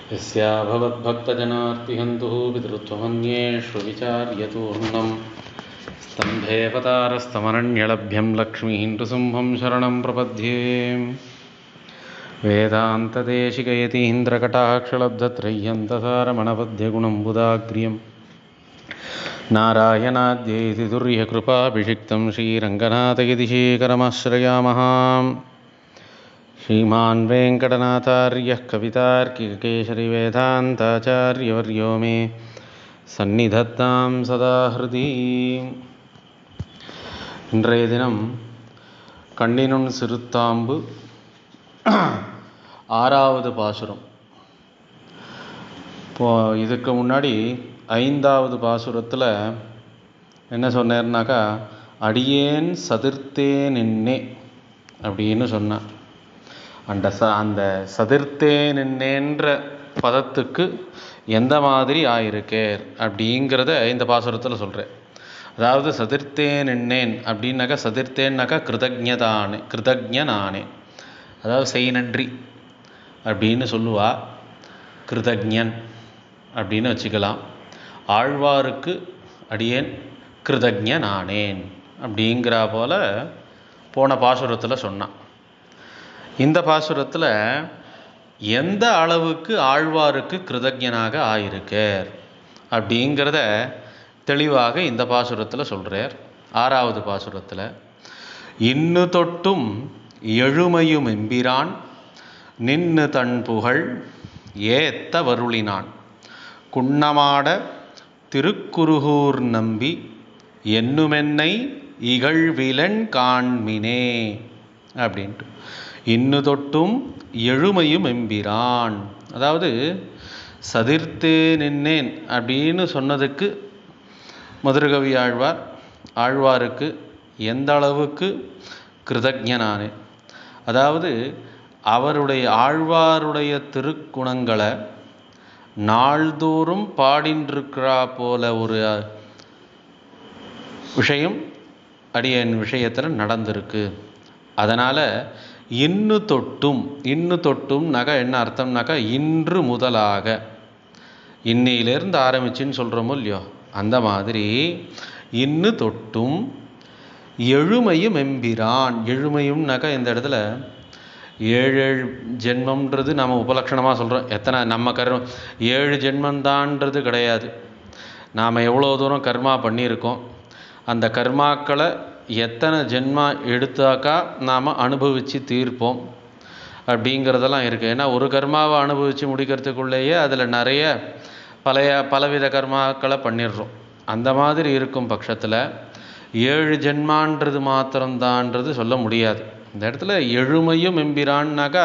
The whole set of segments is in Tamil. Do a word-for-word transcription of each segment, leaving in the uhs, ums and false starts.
यस्या भवद्भक्तजनार्तिहन्तुः पितृत्वमन्येषु विचार्यतूर्णम् स्तम्भेऽवतारस्तमरण्यलभ्यं लक्ष्मीं नृसिंहं शरणं प्रपद्ये। वेदान्तदेशिकयतीन्द्रकटाक्षलब्धत्रय्यन्तसारमणपद्यगुणं नारायणाद्यैति दुर्यकृपाभिषिक्तं श्रीरङ्गनाथयतिशेखरमाश्रयामः। श्रीमान् वेङ्कटनाथार्यः कवितार्किककेसरी वेदान्ताचार्यवर्यो मे सन्निधत्तां सदा हृदि। இன்றைய தினம் கண்ணினுன் சிறுத்தாம்பு ஆறாவது பாசுரம். இப்போ இதுக்கு முன்னாடி ஐந்தாவது பாசுரத்தில் என்ன சொன்னார்னாக்கா, அடியேன் சதிர்த்தேன் என்னே அப்படின்னு சொன்னான். அந்த ச அந்த சதிர்த்தேன் என்னேன்ற பதத்துக்கு எந்த மாதிரி ஆயிருக்கேர் அப்படிங்கிறத இந்த பாசுரத்தில் சொல்கிறேன். அதாவது சதிர்த்தேன் என்னேன் அப்படின்னாக்கா, சதிர்த்தேன்னாக்கா கிருதஜதானே கிருதஜனானே, அதாவது செய் நன்றி அப்படின்னு சொல்லுவா. கிருதஜன் அப்படின்னு வச்சுக்கலாம். ஆழ்வாருக்கு அடியேன் கிருதஜனானேன் அப்படிங்கிற போல போன பாசுரத்தில் சொன்னான். இந்த பாசுரத்தில் எந்த அளவுக்கு ஆழ்வாருக்கு கிருதஜனாக ஆயிருக்கார் அப்படிங்கிறத தெளிவாக இந்த பாசுரத்தில் சொல்கிறார். ஆறாவது பாசுரத்தில், இன்னு தொட்டும் எழுமையும் எம்பிரான் நின்னு தன் புகழ் ஏத்த வருளினான் குன்னமாட திருக்குருகூர் நம்பி என்னுமென்னை இகழ்விலன் காண்மினே அப்படின்ட்டு. இன்னு தொட்டும் எழுமையும் எம்பிரான், அதாவது சதிர்த்தே நின்னேன் அப்படின்னு சொன்னதுக்கு மதுரகவி ஆழ்வார் ஆழ்வாருக்கு எந்த அளவுக்கு கிருதஜனானே, அதாவது அவருடைய ஆழ்வாருடைய திருக்குணங்களை நாள்தோறும் பாடின்றிருக்கிறா போல ஒரு விஷயம் அடியன் விஷயத்தில் நடந்திருக்கு. அதனால் இன்னு தொட்டும், இன்னு தொட்டும் நகை என்ன அர்த்தம்னாக்கா, இன்று முதலாக, இன்னையிலேருந்து ஆரம்பிச்சுன்னு சொல்கிறோமோ இல்லையோ, அந்த மாதிரி இன்னு தொட்டும் எழுமையும் எம்பிரான். எழுமையும்னாக்கா இந்த இடத்துல ஏழு ஏழு ஜென்மம்ன்றது நம்ம உபலட்சணமாக சொல்கிறோம். எத்தனை நம்ம கர்மம் ஏழு ஜென்மந்தான்றது கிடையாது. நாம் எவ்வளோ தூரம் கர்மா பண்ணியிருக்கோம், அந்த கர்மாக்களை எத்தனை ஜென்மா எடுத்தாக்கா நாம் அனுபவித்து தீர்ப்போம் அப்படிங்கிறதெல்லாம் இருக்குது. ஏன்னா ஒரு கர்மாவை அனுபவித்து முடிக்கிறதுக்குள்ளேயே அதில் நிறைய பழைய பலவித கர்மாக்களை பண்ணிடுறோம். அந்த மாதிரி இருக்கும் பட்சத்தில் ஏழு ஜென்மான்றது மாத்திரம்தான்றது சொல்ல முடியாது. இந்த இடத்துல எழுமையும் எம்பிரான்னாக்கா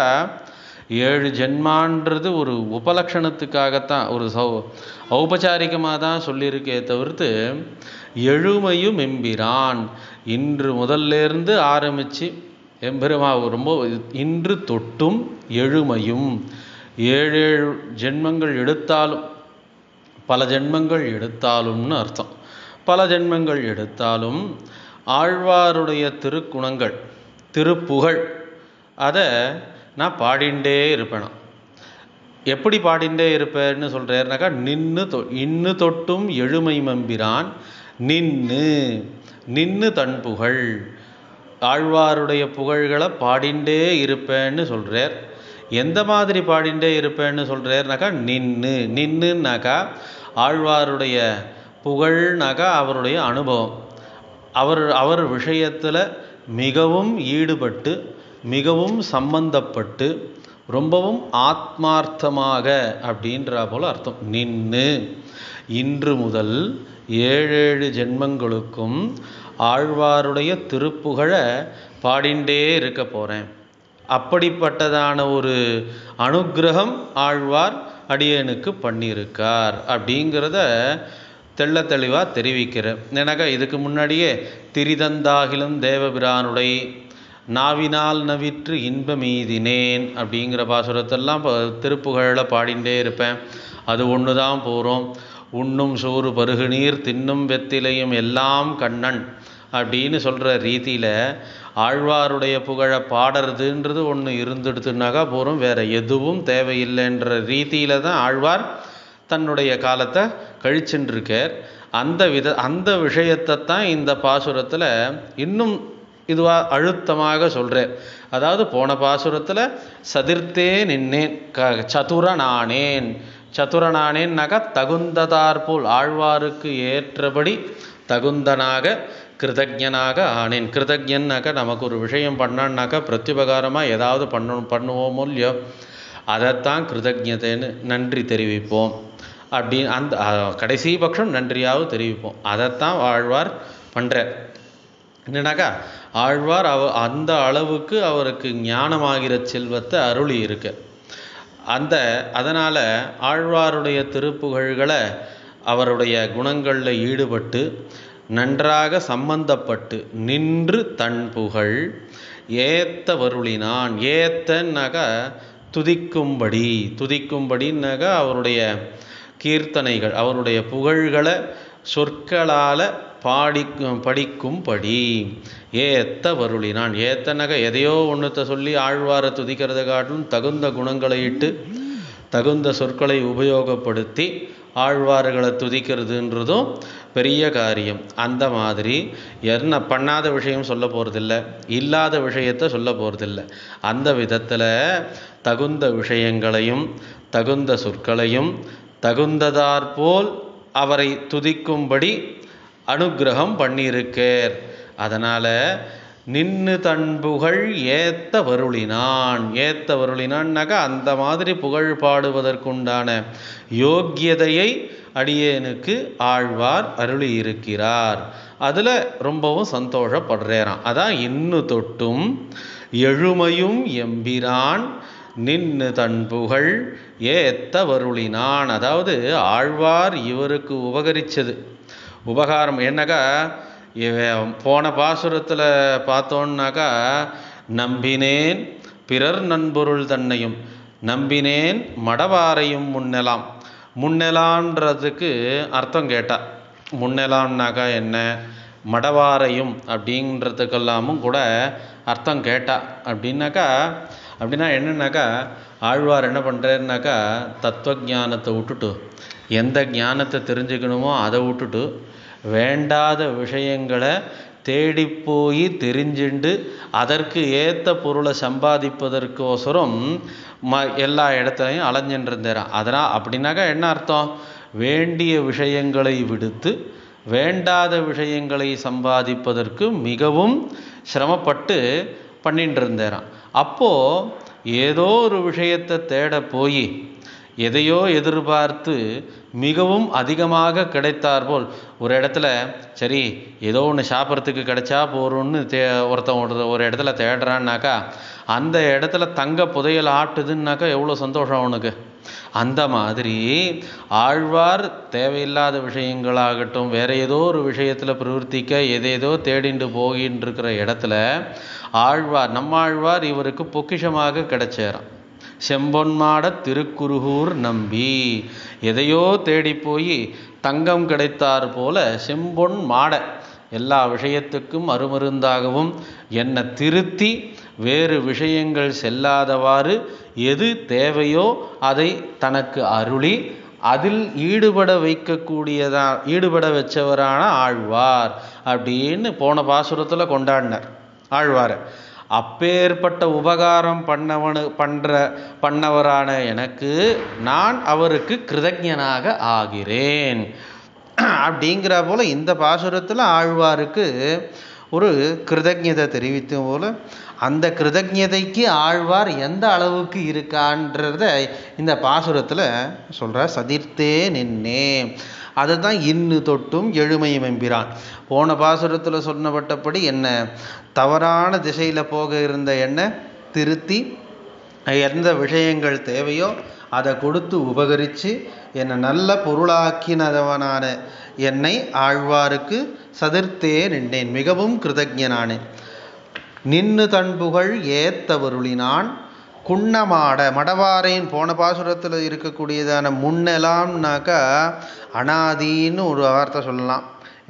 ஏழு ஜென்மான்றது ஒரு உபலட்சணத்துக்காகத்தான், ஒரு சௌ ஔபச்சாரிகமாக தான் சொல்லியிருக்கே தவிர்த்து எழுமையும் எம்பிரான் இன்று முதல்லேருந்து ஆரம்பித்து எம்பெருமா ரொம்ப இன்று தொட்டும் எழுமையும், ஏழு ஏழு ஜென்மங்கள் எடுத்தாலும், பல ஜென்மங்கள் எடுத்தாலும்னு அர்த்தம். பல ஜென்மங்கள் எடுத்தாலும் ஆழ்வாருடைய திருக்குணங்கள் திருப்புகழ் அதை நான் பாடிண்டே இருப்பேனா. எப்படி பாடிண்டே இருப்பேன்னு சொல்கிறேன்னாக்கா, நின்று தொ இன்னு தொட்டும் எழுமை மம்பிரான் நின்று நின்று தன் புகழ், ஆழ்வாருடைய புகழ்களை பாடிண்டே இருப்பேன்னு சொல்கிறார். எந்த மாதிரி பாடிண்டே இருப்பேன்னு சொல்கிறார்னாக்கா, நின்று நின்றுனாக்கா ஆழ்வாருடைய புகழ்னாக்கா அவருடைய அனுபவம், அவர் அவர் விஷயத்தில் மிகவும் ஈடுபட்டு மிகவும் சம்பந்தப்பட்டு ரொம்பவும் ஆத்மார்த்தமாக அப்படின்ற போல் அர்த்தம். நின்று இன்று முதல் ஏழேழு ஜென்மங்களுக்கும் ஆழ்வாருடைய திருப்புகழை பாடிண்டே இருக்க போகிறேன். அப்படிப்பட்டதான ஒரு அனுக்கிரகம் ஆழ்வார் அடியேனுக்கு பண்ணியிருக்கார் அப்படிங்கிறத தெள்ள தெளிவாக தெரிவிக்கிறேன். எனக்கா இதுக்கு முன்னாடியே திரிதந்தாகிலும் தேவபிரானுடை நாவினால் நவிற்று இன்பமீதினேன் அப்படிங்கிற பாசுரத்தெல்லாம் திருப்புகழில் பாடிண்டே இருப்பேன். அது ஒன்று தான் போகிறோம். உண்ணும் சோறு பருகு நீர் தின்னும் வெத்திலையும் எல்லாம் கண்ணன் அப்படின்னு சொல்கிற ரீதியில் ஆழ்வாருடைய புகழை பாடுறதுன்றது ஒன்று இருந்துடுத்துனாக்கா போகிறோம், வேறு எதுவும் தேவையில்லைன்ற ரீதியில் தான் ஆழ்வார் தன்னுடைய காலத்தை கழிச்சுட்டுருக்கார். அந்த வித அந்த விஷயத்தை தான் இந்த பாசுரத்தில் இன்னும் இதுவாக அழுத்தமாக சொல்கிறார். அதாவது போன பாசுரத்தில் சதிர்த்தே நின்னேன், க சதுரனானேன். சதுரனானேன்னாக்கா தகுந்ததாற்போல் ஆழ்வாருக்கு ஏற்றபடி தகுந்தனாக கிருதஜனாக ஆனேன். கிருதஜன்னாக்கா நமக்கு ஒரு விஷயம் பண்ணான்னாக்கா பிரத்யுபகாரமாக ஏதாவது பண்ணணும் பண்ணுவோமோ இல்லையோ, அதைத்தான் கிருதஜத்தைன்னு நன்றி தெரிவிப்போம் அப்படின்னு அந்த கடைசி பட்சம் நன்றியாவது தெரிவிப்போம். அதைத்தான் ஆழ்வார் பண்ணுறார். என்னன்னாக்கா ஆழ்வார் அவ அந்த அளவுக்கு அவருக்கு ஞானமாகிற செல்வத்தை அருளி இருக்கு. அந்த அதனால் ஆழ்வாருடைய திருப்புகழ்களை அவருடைய குணங்களில் ஈடுபட்டு நன்றாக சம்பந்தப்பட்டு நின்று தன் புகழ் ஏத்த வருளினான். ஏத்தன்னாக்கா துதிக்கும்படி, துதிக்கும்படின்னாக்கா அவருடைய கீர்த்தனைகள் அவருடைய புகழ்களை சொற்களால் பாடி படிக்கும்படி ஏத்த வருளினான். ஏத்தனாக எதையோ ஒன்றுத்தை சொல்லி ஆழ்வாரை துதிக்கிறத காட்டிலும் தகுந்த குணங்களை இட்டு தகுந்த சொற்களை உபயோகப்படுத்தி ஆழ்வார்களை துதிக்கிறதுன்றதும் பெரிய காரியம். அந்த மாதிரி என்ன பண்ணாத விஷயம் சொல்ல போகிறதில்ல, இல்லாத விஷயத்தை சொல்ல போகிறதில்ல. அந்த விதத்தில் தகுந்த விஷயங்களையும் தகுந்த சொற்களையும் தகுந்ததாற்போல் அவரை துதிக்கும்படி அனுக்கிரகம் பண்ணியிருக்கார். அதனால் நின்று தன் புகழ் ஏத்த வருளினான். ஏத்த வருளினான்னாக்கா அந்த மாதிரி புகழ் பாடுவதற்குண்டான யோக்கியதையை அடியேனுக்கு ஆழ்வார் அருளி இருக்கிறார். அதில் ரொம்பவும் சந்தோஷப்படுறாராம். அதான் இன்னு தொட்டும் எழுமையும் எம்பிரான் நின்று தன் புகழ் ஏத்த வருளினான். அதாவது ஆழ்வார் இவருக்கு உபகரித்தது உபகாரம் என்னக்கா, போன பாசுரத்தில் பார்த்தோன்னாக்கா நம்பினேன் பிறர் நண்பொருள் தன்னையும் நம்பினேன் மடவாரையும் முன்னெலாம். முன்னெலான்றதுக்கு அர்த்தம் கேட்டா, முன்னெலாம்னாக்கா என்ன, மடவாரையும் அப்படின்றதுக்கெல்லாமும் கூட அர்த்தம் கேட்டா. அப்படின்னாக்கா அப்படின்னா என்னன்னாக்கா ஆழ்வார் என்ன பண்ணுறாருனாக்கா தத்துவஞானத்தை விட்டுட்டு எந்த ஞானத்தை தெரிஞ்சுக்கணுமோ அதை விட்டுட்டு வேண்டாத விஷயங்களை தேடிப்போய் தெரிஞ்சுண்டு அதற்கு ஏற்ற பொருளை சம்பாதிப்பதற்கோசரம் ம எல்லா இடத்துலையும் அலைஞ்சின்றிருந்தாராம். அதனால் அப்படின்னாக்கா என்ன அர்த்தம், வேண்டிய விஷயங்களை விடுத்து வேண்டாத விஷயங்களை சம்பாதிப்பதற்கு மிகவும் சிரமப்பட்டு பண்ணிட்டு இருந்தாராம். அப்போது ஏதோ ஒரு விஷயத்தை தேட போய் எதையோ எதிர்பார்த்து மிகவும் அதிகமாக கிடைத்தாற்போல் ஒரு இடத்துல சரி ஏதோ ஒன்று சாப்பிட்றதுக்கு கிடைச்சா போகிறோன்னு தே ஒருத்தன் ஒரு ஒரு இடத்துல தேடுறான்னாக்கா அந்த இடத்துல தங்க புதையல் ஆட்டுதுன்னாக்கா எவ்வளோ சந்தோஷம் அவனுக்கு. அந்த மாதிரி ஆழ்வார் தேவையில்லாத விஷயங்களாகட்டும் வேறு ஏதோ ஒரு விஷயத்தில் பிரவர்த்திக்க எதேதோ தேடிண்டு போகின்னு இருக்கிற இடத்துல ஆழ்வார் நம்மாழ்வார் இவருக்கு பொக்கிஷமாக கிடைச்சாராம். செம்பொன்மாட திருக்குருகூர் நம்பி எதையோ தேடி போய் தங்கம் கிடைத்தார் போல செம்பொன் மாட எல்லா விஷயத்துக்கும் அருமருந்தாகவும் என்னை திருத்தி வேறு விஷயங்கள் செல்லாதவாறு எது தேவையோ அதை தனக்கு அருளி அதில் ஈடுபட வைக்கக்கூடியதா ஈடுபட வச்சவரான ஆழ்வார் அப்படின்னு போன பாசுரத்தில் கொண்டாடினார் ஆழ்வார். அப்பேற்பட்ட உபகாரம் பண்ணவனு பண்ணுற பண்ணவரான எனக்கு நான் அவருக்கு கிருதஜனாக ஆகிறேன் அப்படிங்கிற போல் இந்த பாசுரத்தில் ஆழ்வாருக்கு ஒரு கிருதஜதை தெரிவித்த போல் அந்த கிருதஜதைக்கு ஆழ்வார் எந்த அளவுக்கு இருக்கான்றத இந்த பாசுரத்தில் சொல்கிறார். சதிர்த்தே நின்னே அதுதான் இன்னு தொட்டும் எழுமையும் எம்பிரான். போன பாசுரத்தில் சொன்னப்பட்டபடி என்ன தவறான திசையில் போக இருந்த என்னை திருத்தி எந்த விஷயங்கள் தேவையோ அதை கொடுத்து உபகரித்து என்னை நல்ல பொருளாக்கினதவனான என்னை ஆழ்வாருக்கு சதிர்த்தே நின்றேன் மிகவும் கிருதஜனானேன். நின்னு தன் புகழ் ஏத்தவருளினான் குன்னமாட மடவாரையின் போன பாசுரத்தில் இருக்கக்கூடியதான முன்னெலாம்னாக்கா அனாதின்னு ஒரு வார்த்தை சொல்லலாம்.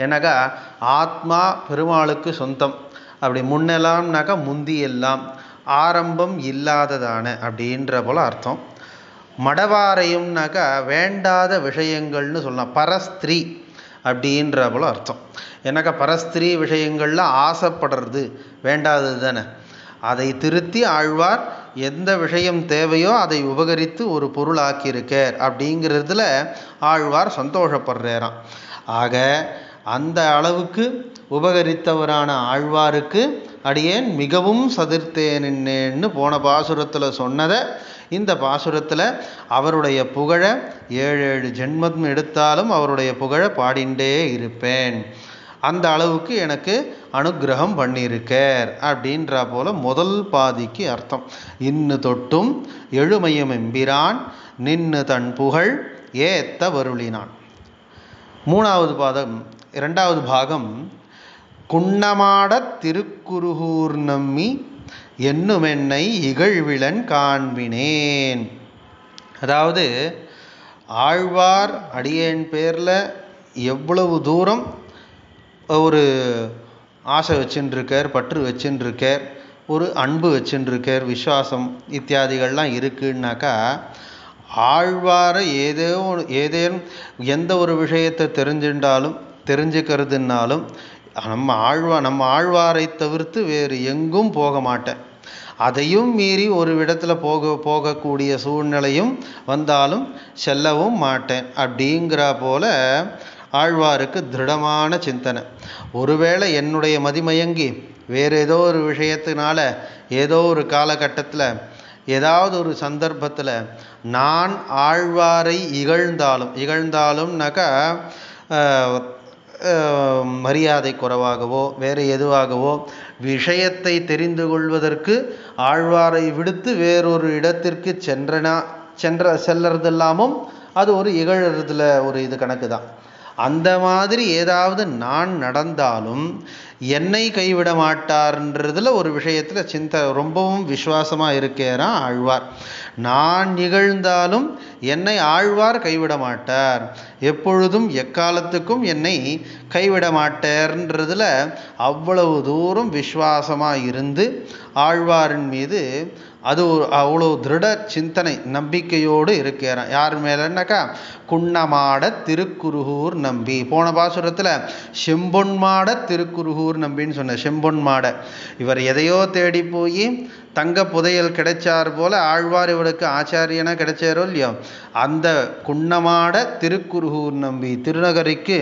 ஏன்னாக்கா ஆத்மா பெருமாளுக்கு சொந்தம். அப்படி முன்னெல்லாம்னாக்கா முந்தி எல்லாம், ஆரம்பம் இல்லாததான அப்படின்ற போல் அர்த்தம். மடவாரையும்னாக்கா வேண்டாத விஷயங்கள்னு சொல்லலாம், பரஸ்திரீ அப்படின்ற போல் அர்த்தம். ஏன்னாக்கா பரஸ்திரீ விஷயங்களில் ஆசைப்படுறது வேண்டாதது தானே. அதை திருத்தி ஆழ்வார் எந்த விஷயம் தேவையோ அதை உபகரித்து ஒரு பொருளாக்கியிருக்கார் அப்படிங்கிறதுல ஆழ்வார் சந்தோஷப்படுறாராம். ஆக அந்த அளவுக்கு உபகரித்தவரான ஆழ்வாருக்கு அடியேன் மிகவும் சதிர்த்தேனேன்னு போன பாசுரத்தில் சொன்னதை இந்த பாசுரத்தில் அவருடைய புகழ ஏழு ஏழு ஜென்மம் எடுத்தாலும் அவருடைய புகழ பாடிண்டே இருப்பேன், அந்த அளவுக்கு எனக்கு அனுகிரகம் பண்ணியிருக்கார் அப்படின்றா போல முதல் பாதிக்கு அர்த்தம். இன்னு தொட்டும் எழுமையும் எம்பிரான் நின்னு தன் புகழ் ஏத்த வருளினான். மூணாவது பாதம் இரண்டாவது பாகம் குன்னமாடத் திருக்குருகூர் நம்மி என்னுமென்னை இகழ்விலன் காண்பினேன். அதாவது ஆழ்வார் அடியேன் பேரில் எவ்வளவு தூரம் ஒரு ஆசை வச்சுருக்கார், பற்று வச்சுருக்கார், ஒரு அன்பு வச்சுருக்கார், விஸ்வாசம் இத்தியாதிகள்லாம் இருக்குன்னாக்கா ஆழ்வாரை ஏதோ ஏதேனும் எந்த ஒரு விஷயத்தை தெரிஞ்சுட்டாலும் தெரிஞ்சுக்கிறதுனாலும் நம்ம ஆழ்வா நம்ம ஆழ்வாரை தவிர்த்து வேறு எங்கும் போக மாட்டேன். அதையும் மீறி ஒரு இடத்துல போக போகக்கூடிய சூழ்நிலையும் வந்தாலும் செல்லவும் மாட்டேன் அப்படிங்கிற போல ஆழ்வாருக்கு திருடமான சிந்தனை. ஒருவேளை என்னுடைய மதிமயங்கி வேறு ஏதோ ஒரு விஷயத்தினால ஏதோ ஒரு காலகட்டத்தில் ஏதாவது ஒரு சந்தர்ப்பத்தில் நான் ஆழ்வாரை இகழ்ந்தாலும் இகழ்ந்தாலும்னாக்கா மரியாதை குறைவாகவோ வேறு எதுவாகவோ விஷயத்தை தெரிந்து கொள்வதற்கு ஆழ்வாரை விடுத்து வேறொரு இடத்திற்கு சென்றனா சென்ற செல்லறதெல்லாமும் அது ஒரு இகழறதுல ஒரு இது கணக்கு தான். அந்த மாதிரி ஏதாவது நான் நடந்தாலும் என்னை கைவிட மாட்டார்ன்றதில் ஒரு விஷயத்தில் சிந்தை ரொம்பவும் விசுவாசமாக இருக்கிறான் ஆழ்வார். நான் நிகழ்ந்தாலும் என்னை ஆழ்வார் கைவிட மாட்டார், எப்பொழுதும் எக்காலத்துக்கும் என்னை கைவிட மாட்டார்ன்றதில் அவ்வளவு தூரம் விசுவாசமாக இருந்து ஆழ்வாரின் மீது அது ஒரு அவ்வளோ திருட சிந்தனை நம்பிக்கையோடு இருக்கிறான். யார் மேலன்னாக்கா குன்னமாட திருக்குருகூர் நம்பி. போன பாசுரத்தில் செம்பொன்மாட திருக்குருகூர் நம்பின்னு சொன்ன செம்பொன்மாட இவர் எதையோ தேடி போய் தங்க புதையல் கிடைச்சார் போல ஆழ்வார் இவருக்கு ஆச்சாரியனா கிடைச்சாரோ இல்லையோ, அந்த குன்னமாட திருக்குருகூர் நம்பி திருநகரிக்கு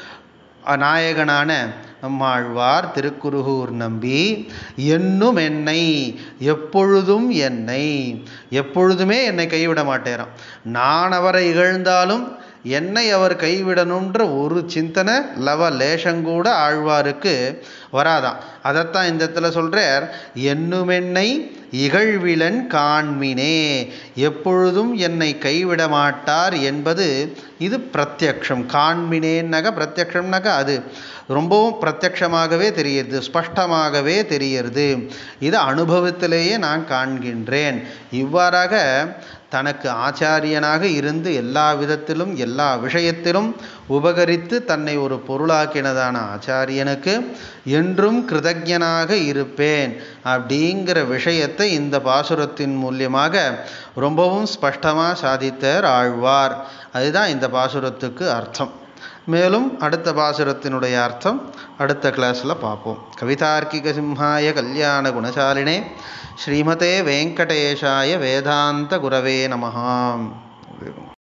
நாயகனான நம்மாழ்வார் திருக்குருகூர் நம்பி என்னும் என்னை எப்பொழுதும் என்னை எப்பொழுதுமே என்னை கைவிட மாட்டேறான். நான் அவரை இகழ்ந்தாலும் என்னை அவர் கைவிடணுன்ற ஒரு சிந்தனை லவ லேசங்கூட ஆழ்வாருக்கு வராதான். அதைத்தான் இந்த இடத்துல சொல்கிறார், என்னுமென்னை இகழ்விலன் காண்மினே, எப்பொழுதும் என்னை கைவிட மாட்டார் என்பது இது பிரத்யக்ஷம். காண்மினேன்னாக்கா பிரத்யக்ஷம்னாக்கா அது ரொம்பவும் பிரத்யக்ஷமாகவே தெரியுது, ஸ்பஷ்டமாகவே தெரிகிறது. இது அனுபவத்திலேயே நான் காண்கின்றேன். இவ்வாறாக தனக்கு ஆச்சாரியனாக இருந்து எல்லா விதத்திலும் எல்லா விஷயத்திலும் உபகரித்து தன்னை ஒரு பொருளாக்கினதான ஆச்சாரியனுக்கு என்றும் கிருதஜனாக இருப்பேன் அப்படிங்கிற விஷயத்தை இந்த பாசுரத்தின் மூலியமாக ரொம்பவும் ஸ்பஷ்டமாக சாதித்தார் ஆழ்வார். அதுதான் இந்த பாசுரத்துக்கு அர்த்தம். மேலும் அடுத்த பாசுரத்தினுடைய அர்த்தம் அடுத்த கிளாஸில் பார்ப்போம். கவிதார்க்கிக சிம்ஹாய கல்யாண குணசாலினே ஸ்ரீமதே வெங்கடேஷாய வேதாந்த குரவே நமஹ.